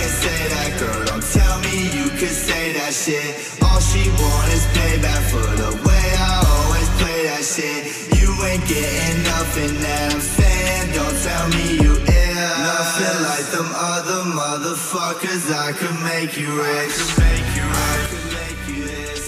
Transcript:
can't say that, girl, don't tell me you could say that shit. All she want is payback for the way I always play that shit. You ain't getting nothing that I'm saying, don't tell me you ill. Nothing like them other motherfuckers, I could make you rich. I could make you this.